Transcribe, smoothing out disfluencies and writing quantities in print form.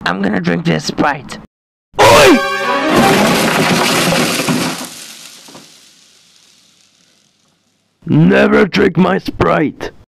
I'm gonna drink this Sprite. Oi! Never drink my Sprite.